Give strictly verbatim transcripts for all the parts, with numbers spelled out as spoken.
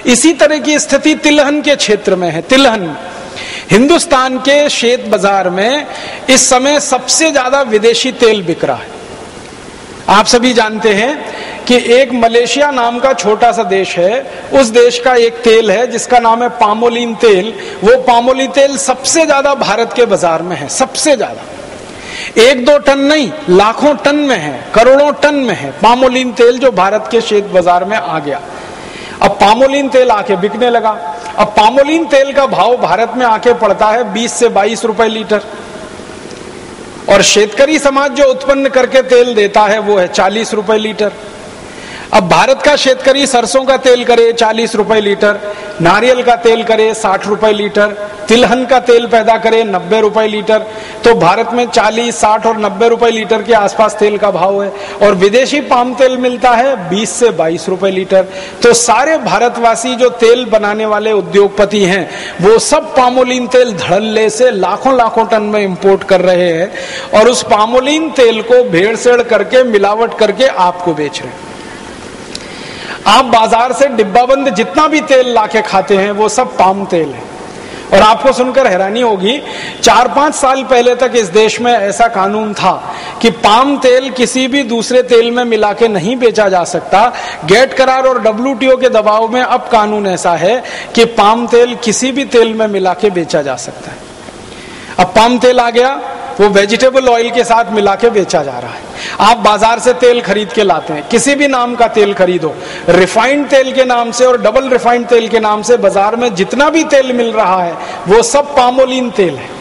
इसी तरह की स्थिति तिलहन के क्षेत्र में है। तिलहन हिंदुस्तान के शेत बाजार में इस समय सबसे ज्यादा विदेशी तेल बिक रहा है। आप सभी जानते हैं कि एक मलेशिया नाम का छोटा सा देश है, उस देश का एक तेल है जिसका नाम है पामोलिन तेल। वो पामोलिन तेल सबसे ज्यादा भारत के बाजार में है, सबसे ज्यादा। एक दो टन नहीं, लाखों टन में है, करोड़ों टन में है पामोलिन तेल, जो भारत के शेत बाजार में आ गया। अब पामोलिन तेल आके बिकने लगा। अब पामोलिन तेल का भाव भारत में आके पड़ता है बीस से बाईस रुपए लीटर, और शेतकरी समाज जो उत्पन्न करके तेल देता है वो है चालीस रुपए लीटर। अब भारत का शेतकरी सरसों का तेल करे चालीस रुपए लीटर, नारियल का तेल करे साठ रुपए लीटर, तिलहन का तेल पैदा करे नब्बे रुपए लीटर। तो भारत में चालीस, साठ और नब्बे रुपए लीटर के आसपास तेल का भाव है, और विदेशी पाम तेल मिलता है बीस से बाईस रुपए लीटर। तो सारे भारतवासी जो तेल बनाने वाले उद्योगपति हैं वो सब पामोलिन तेल धड़ल्ले से लाखों लाखों टन में इंपोर्ट कर रहे हैं, और उस पामोलिन तेल को भेड़सेड़ करके मिलावट करके आपको बेच रहे हैं। आप बाजार से डिब्बाबंद जितना भी तेल लाके खाते हैं वो सब पाम तेल है। और आपको सुनकर हैरानी होगी, चार पांच साल पहले तक इस देश में ऐसा कानून था कि पाम तेल किसी भी दूसरे तेल में मिला के नहीं बेचा जा सकता। गेट करार और डब्ल्यूटीओ के दबाव में अब कानून ऐसा है कि पाम तेल किसी भी तेल में मिला के बेचा जा सकता है। अब पाम तेल आ गया, वो वेजिटेबल ऑयल के साथ मिला के बेचा जा रहा है। आप बाजार से तेल खरीद के लाते हैं, किसी भी नाम का तेल खरीदो, रिफाइंड तेल के नाम से और डबल रिफाइंड तेल के नाम से बाजार में जितना भी तेल मिल रहा है वो सब पामोलिन तेल है।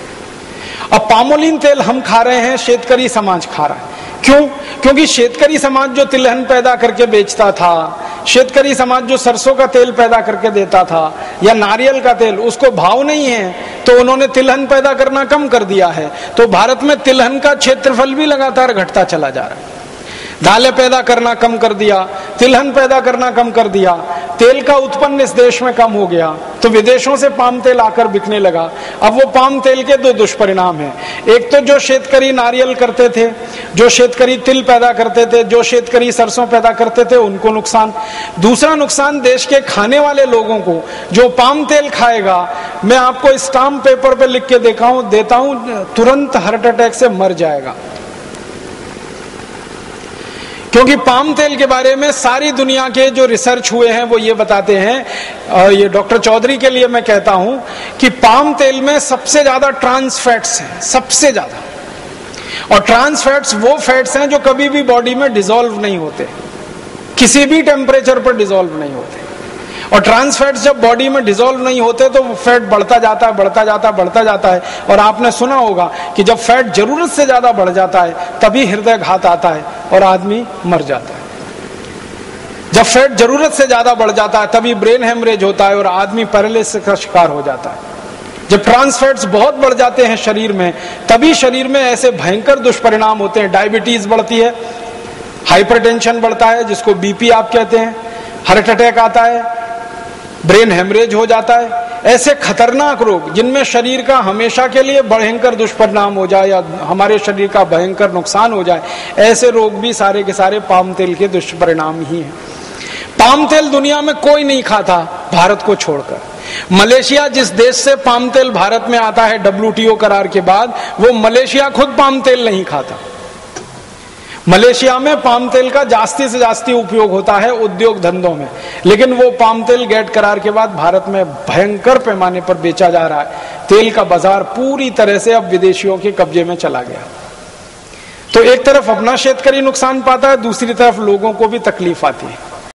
अब पामोलिन तेल हम खा रहे हैं, शेतकरी समाज खा रहा है। क्यों? क्योंकि शेतकरी समाज जो तिलहन पैदा करके बेचता था, शेतकरी समाज जो सरसों का तेल पैदा करके देता था या नारियल का तेल, उसको भाव नहीं है तो उन्होंने तिलहन पैदा करना कम कर दिया है। तो भारत में तिलहन का क्षेत्रफल भी लगातार घटता चला जा रहा है। दालें पैदा करना कम कर दिया, तिलहन पैदा करना कम कर दिया, तेल का उत्पन्न इस देश में कम हो गया, तो विदेशों से पाम तेल आकर बिकने लगा। अब वो पाम तेल के दो दुष्परिणाम हैं। एक तो जो शेतकरी नारियल करते थे, जो शेतकरी तिल पैदा करते थे, जो शेतकरी सरसों पैदा करते थे, उनको नुकसान। दूसरा नुकसान देश के खाने वाले लोगों को, जो पाम तेल खाएगा, मैं आपको स्टाम्प पेपर पे लिख के देखा हूं देता हूं, तुरंत हार्ट अटैक से मर जाएगा। क्योंकि पाम तेल के बारे में सारी दुनिया के जो रिसर्च हुए हैं वो ये बताते हैं, और ये डॉक्टर चौधरी के लिए मैं कहता हूं कि पाम तेल में सबसे ज्यादा ट्रांस फैट्स हैं, सबसे ज्यादा। और ट्रांस फैट्स वो फैट्स हैं जो कभी भी बॉडी में डिसॉल्व नहीं होते, किसी भी टेम्परेचर पर डिसॉल्व नहीं होते। और ट्रांस फैट्स जब बॉडी में डिसॉल्व नहीं होते तो वो फैट बढ़ता जाता है, बढ़ता जाता है, बढ़ता जाता है। और आपने सुना होगा कि जब फैट जरूरत से ज्यादा बढ़ जाता है तभी हृदय घात आता है और आदमी मर जाता है। जब फैट जरूरत से ज्यादा बढ़ जाता है तभी ब्रेन हेमरेज होता है और आदमी पैरालिसिस का शिकार हो जाता है। जब ट्रांस फैट्स बहुत बढ़ जाते हैं शरीर में तभी शरीर में ऐसे भयंकर दुष्परिणाम होते हैं। डायबिटीज बढ़ती है, हाइपरटेंशन बढ़ता है जिसको बीपी आप कहते हैं, हार्ट अटैक आता है, ब्रेन हेमरेज हो जाता है। ऐसे खतरनाक रोग जिनमें शरीर का हमेशा के लिए भयंकर दुष्परिणाम हो जाए या हमारे शरीर का भयंकर नुकसान हो जाए, ऐसे रोग भी सारे के सारे पाम तेल के दुष्परिणाम ही हैं। पाम तेल दुनिया में कोई नहीं खाता भारत को छोड़कर। मलेशिया जिस देश से पाम तेल भारत में आता है डब्ल्यूटीओ करार के बाद, वो मलेशिया खुद पाम तेल नहीं खाता। मलेशिया में पाम तेल का जास्ती से जास्ती उपयोग होता है उद्योग धंधों में, लेकिन वो पाम तेल गेट करार के बाद भारत में भयंकर पैमाने पर बेचा जा रहा है। तेल का बाजार पूरी तरह से अब विदेशियों के कब्जे में चला गया। तो एक तरफ अपना शेतकरी नुकसान पाता है, दूसरी तरफ लोगों को भी तकलीफ आती है।